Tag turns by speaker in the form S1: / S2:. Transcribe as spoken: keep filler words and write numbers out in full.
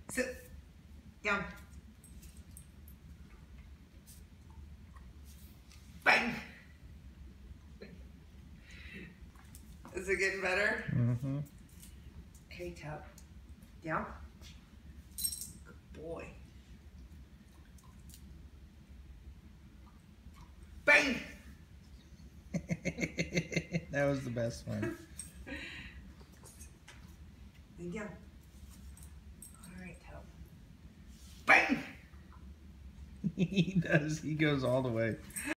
S1: Sit. Down. Bang. Is it getting better?
S2: Mm-hmm.
S1: Okay, tap. Down. Good boy. Bang.
S2: That was the best one.
S1: And down. All right, tap. Bang.
S2: He does. He goes all the way.